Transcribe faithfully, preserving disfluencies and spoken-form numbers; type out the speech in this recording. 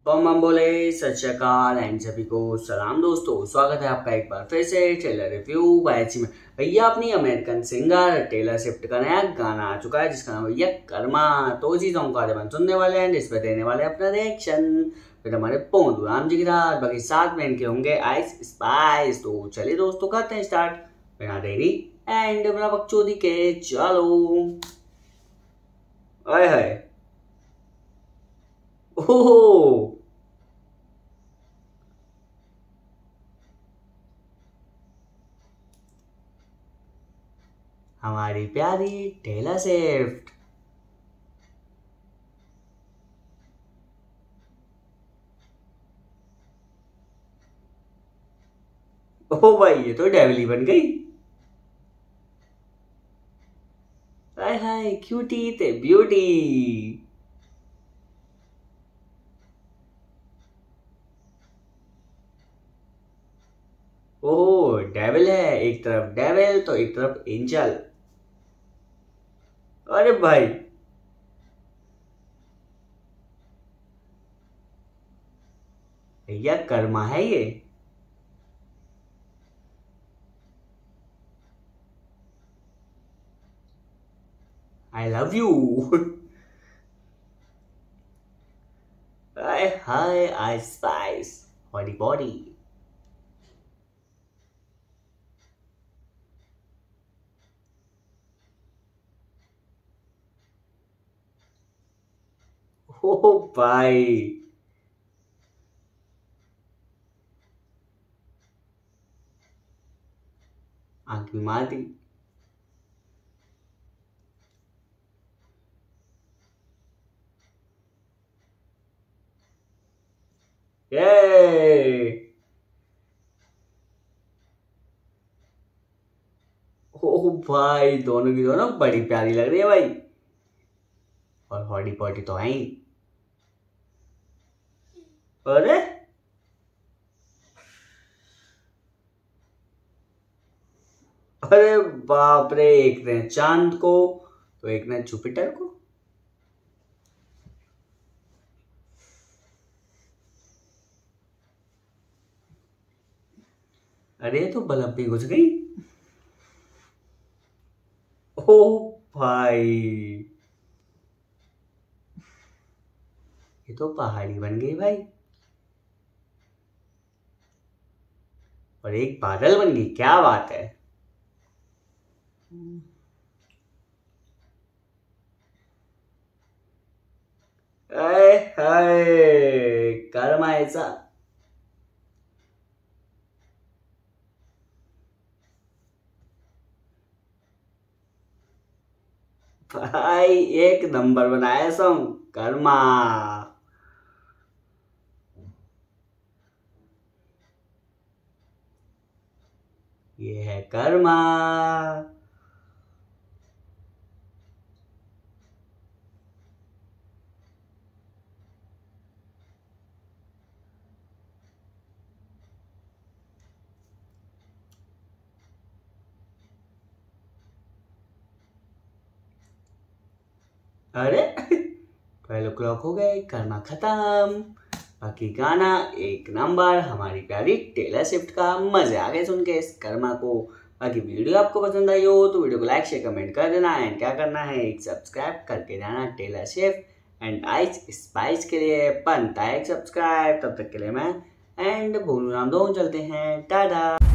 बम बम बोले सत श्री अकाल एंड सभी को सलाम दोस्तों, स्वागत है आपका एक बार फिर से टेलर रिव्यू बायची में। भैया अपनी अमेरिकन सिंगर टेलर स्विफ्ट का नया गाना आ चुका है जिसका नाम भैया कर्मा। तो इसी सॉन्ग को आज अपन सुनने वाले हैं, इस पर देने वाले अपना रिएक्शन फिर हमारे पोंदू राम जी के साथ, बाकी साथ में इनके होंगे आइस स्पाइस। तो चलिए दोस्तों करते हैं स्टार्ट बिना देरी एंड बिना बकचोदी के। चलो आए हाय ओह हमारी प्यारी टेलर स्विफ्ट। ओ भाई ये तो डेविली बन गई। हाय हाय क्यूटी ते ब्यूटी। ओह डेविल है, एक तरफ डेविल तो एक तरफ एंजल। अरे भाई भैया कर्मा है ये। I love you. हाय हाय आई स्पाइस बॉडी बॉडी। ओ भाई आंख भी मार दी। ये ओ भाई दोनों की दोनों बड़ी प्यारी लग रही है भाई, और हॉडी पॉटी तो है ही। अरे अरे बाप रे, एक ने चांद को तो एक ने जुपिटर को। अरे तो बल्ब भी घुस गई। ओ भाई ये तो पहाड़ी बन गई भाई, और एक बादल बन गई, क्या बात है। अरे हाय कर्मा ऐसा। भाई एक नंबर बनाया सॉन्ग कर्मा। ये है कर्मा। अरे ट्वेल्व ओ क्लॉक हो गए, कर्मा खत्म। बाकी गाना एक नंबर, हमारी प्यारी टेलर स्विफ्ट का। मजे आ गए सुन के इस कर्मा को। बाकी वीडियो आपको पसंद आई हो तो वीडियो को लाइक शेयर कमेंट कर देना, एंड क्या करना है एक सब्सक्राइब करके जाना Taylor Swift and Ice Spice के लिए बनता है एक सब्सक्राइब। तब तक के लिए मैं एंड भोलू राम दोनों चलते हैं, टाटा।